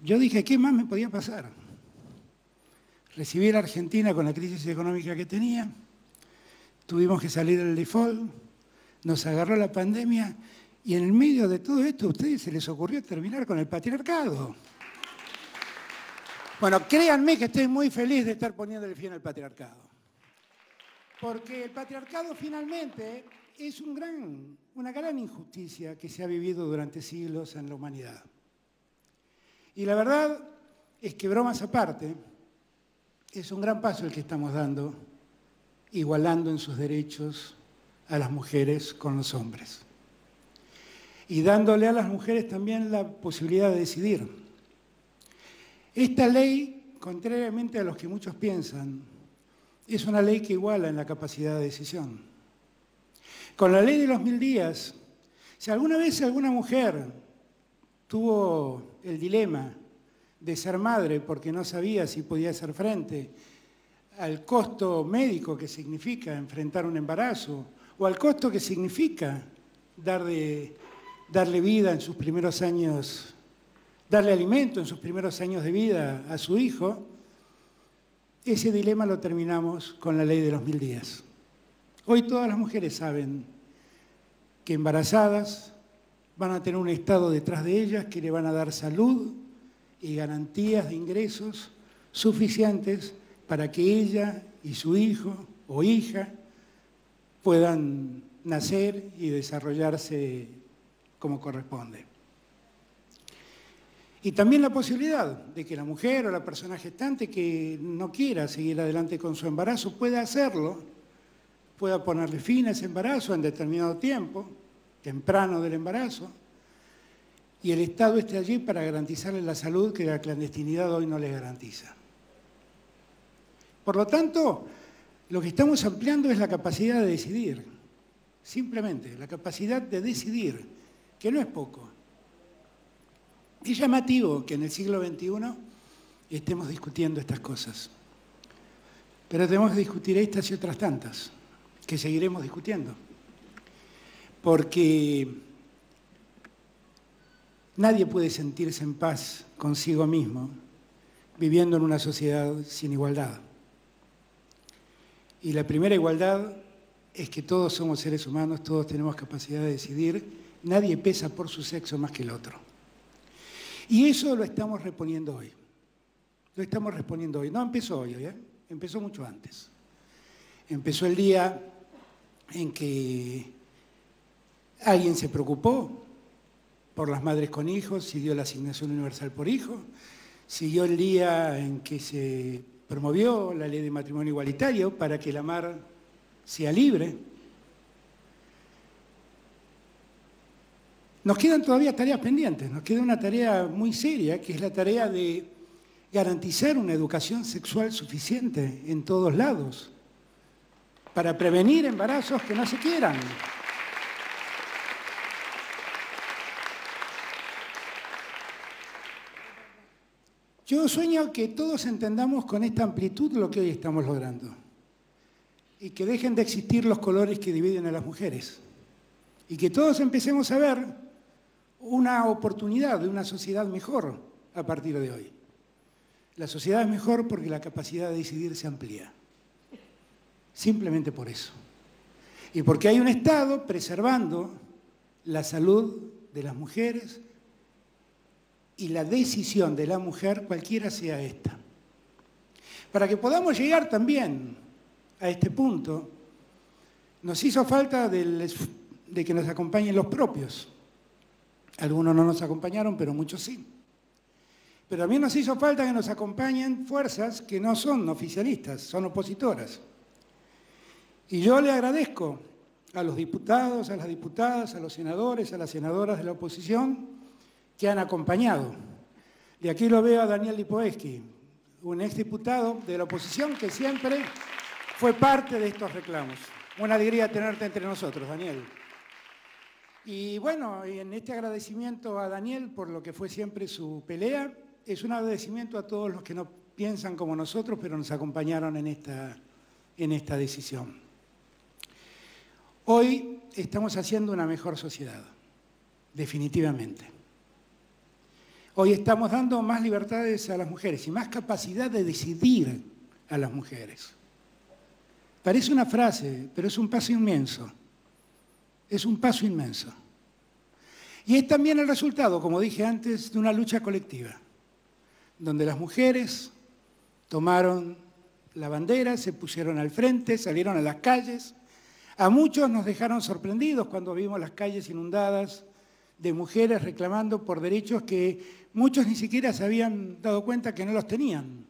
yo dije, ¿qué más me podía pasar? Recibí a la Argentina con la crisis económica que tenía, tuvimos que salir del default, nos agarró la pandemia y en el medio de todo esto a ustedes se les ocurrió terminar con el patriarcado. Bueno, créanme que estoy muy feliz de estar poniéndole fin al patriarcado. Porque el patriarcado finalmente es una gran injusticia que se ha vivido durante siglos en la humanidad. Y la verdad es que, bromas aparte, es un gran paso el que estamos dando, igualando en sus derechos a las mujeres con los hombres. Y dándole a las mujeres también la posibilidad de decidir. Esta ley, contrariamente a los que muchos piensan, es una ley que iguala en la capacidad de decisión. Con la ley de los 1000 días, si alguna vez alguna mujer tuvo el dilema de ser madre porque no sabía si podía hacer frente al costo médico que significa enfrentar un embarazo o al costo que significa darle vida en sus primeros años, darle alimento en sus primeros años de vida a su hijo, ese dilema lo terminamos con la ley de los 1000 días. Hoy todas las mujeres saben que embarazadas van a tener un Estado detrás de ellas que le van a dar salud y garantías de ingresos suficientes para que ella y su hijo o hija puedan nacer y desarrollarse como corresponde. Y también la posibilidad de que la mujer o la persona gestante que no quiera seguir adelante con su embarazo pueda hacerlo, pueda ponerle fin a ese embarazo en determinado tiempo, temprano del embarazo, y el Estado esté allí para garantizarle la salud que la clandestinidad hoy no les garantiza. Por lo tanto, lo que estamos ampliando es la capacidad de decidir, simplemente la capacidad de decidir, que no es poco. Es llamativo que en el siglo XXI estemos discutiendo estas cosas, pero tenemos que discutir estas y otras tantas, que seguiremos discutiendo, porque nadie puede sentirse en paz consigo mismo viviendo en una sociedad sin igualdad. Y la primera igualdad es que todos somos seres humanos, todos tenemos capacidad de decidir, nadie pesa por su sexo más que el otro. Y eso lo estamos reponiendo hoy. Lo estamos respondiendo hoy. No empezó hoy, empezó mucho antes. Empezó el día en que alguien se preocupó por las madres con hijos, siguió la asignación universal por hijo, siguió el día en que se promovió la ley de matrimonio igualitario para que la mar sea libre. Nos quedan todavía tareas pendientes, nos queda una tarea muy seria, que es la tarea de garantizar una educación sexual suficiente en todos lados, para prevenir embarazos que no se quieran. Yo sueño que todos entendamos con esta amplitud lo que hoy estamos logrando y que dejen de existir los colores que dividen a las mujeres y que todos empecemos a ver una oportunidad de una sociedad mejor a partir de hoy. La sociedad es mejor porque la capacidad de decidir se amplía. Simplemente por eso. Y porque hay un Estado preservando la salud de las mujeres y la decisión de la mujer, cualquiera sea esta. Para que podamos llegar también a este punto, nos hizo falta de que nos acompañen los propios. Algunos no nos acompañaron, pero muchos sí. Pero también nos hizo falta que nos acompañen fuerzas que no son oficialistas, son opositoras. Y yo le agradezco a los diputados, a las diputadas, a los senadores, a las senadoras de la oposición que han acompañado. Y aquí lo veo a Daniel Lipoevsky, un exdiputado de la oposición que siempre fue parte de estos reclamos. Una alegría tenerte entre nosotros, Daniel. Y bueno, en este agradecimiento a Daniel por lo que fue siempre su pelea, es un agradecimiento a todos los que no piensan como nosotros, pero nos acompañaron en esta decisión. Hoy estamos haciendo una mejor sociedad, definitivamente. Hoy estamos dando más libertades a las mujeres y más capacidad de decidir a las mujeres. Parece una frase, pero es un paso inmenso. Es un paso inmenso. Y es también el resultado, como dije antes, de una lucha colectiva, donde las mujeres tomaron la bandera, se pusieron al frente, salieron a las calles. A muchos nos dejaron sorprendidos cuando vimos las calles inundadas de mujeres reclamando por derechos que muchos ni siquiera se habían dado cuenta que no los tenían.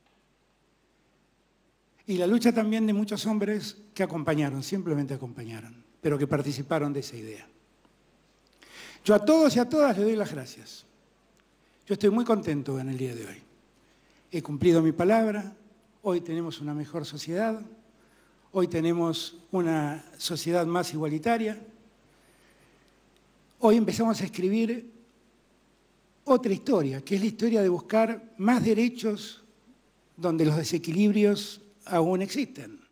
Y la lucha también de muchos hombres que acompañaron, simplemente acompañaron, pero que participaron de esa idea. Yo a todos y a todas les doy las gracias. Yo estoy muy contento en el día de hoy. He cumplido mi palabra, hoy tenemos una mejor sociedad, hoy tenemos una sociedad más igualitaria, hoy empezamos a escribir otra historia, que es la historia de buscar más derechos donde los desequilibrios aún existen.